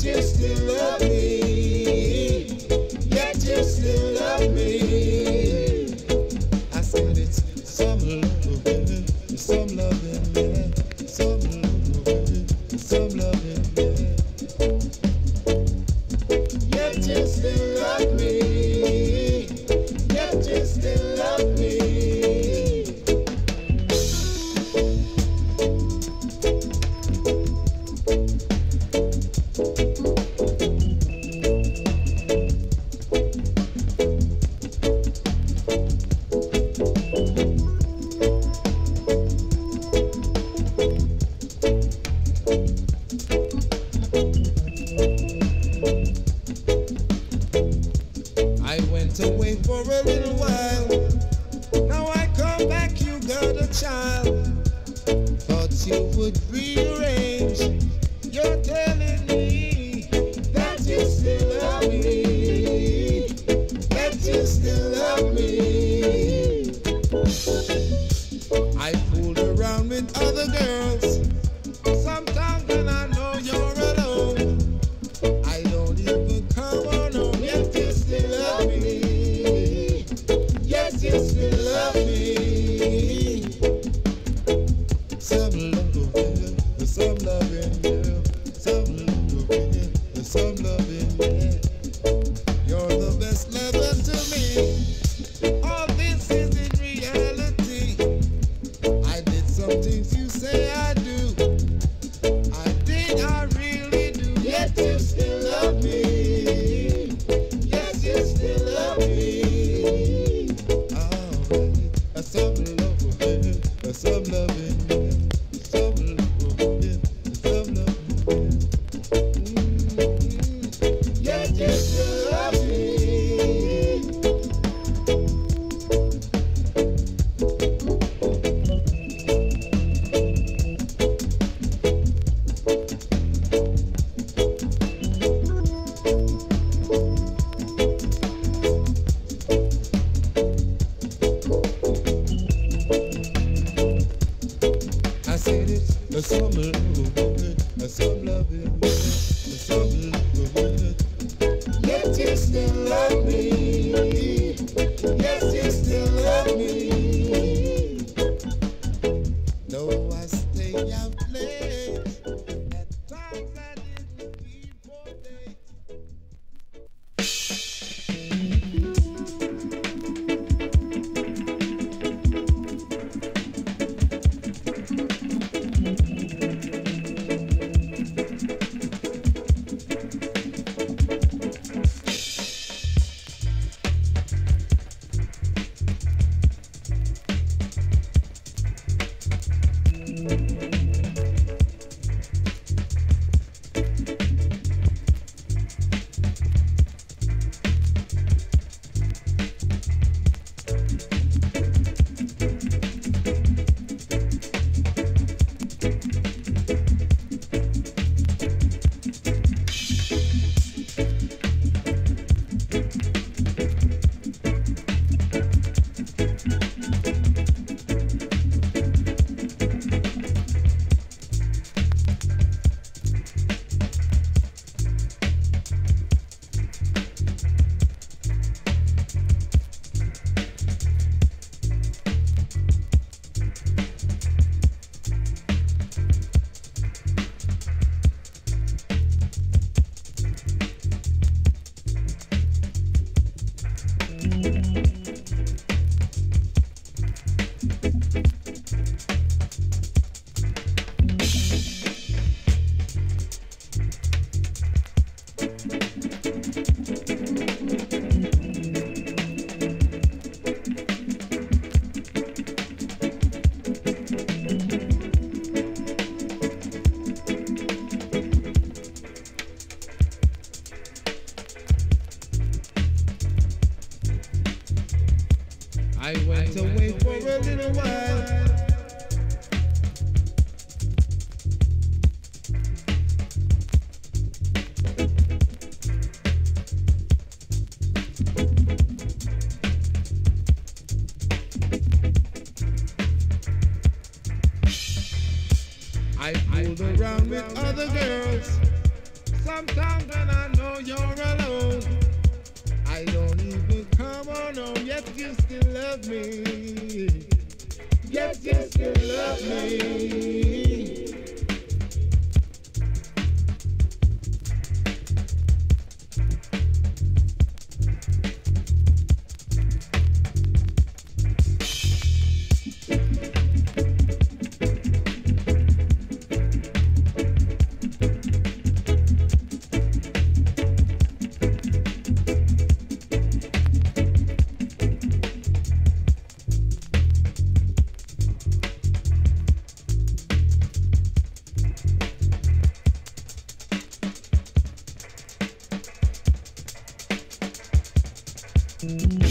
you still love me. Yet you still love me. I said it's some loving, some loving, yeah. Some loving, some loving, yeah. Yet you still love me. Yet you still love me. I went away for a little while. Now I come back, you got a child. Thought you would rearrange. You're telling me that you still love me. That you still love me. I fooled around with other girls. Sometimes when I know you're alone, I don't even come on home. Yet you still love me. Yes, you still love me. Some loving, some loving, yeah. Some loving, some loving, yeah. You're the best lover to me. All this is in reality. I did some things you say I do. I did, I really do. Yet you still love me. Yes, you still love me. Alright, some loving, some loving, yeah. Some loving, some loving, yeah. Yes, you still love me. I said it's some loving, some loving, some loving. Yet you still love me. Yes, you still love me. Though I stay out late, at times I didn't sleep for days. I went away for a little while. I fooled around with other girls. sometimes when I know you're alone, I don't even come on home, yet you still love me. Yet you still love me. Mm-hmm.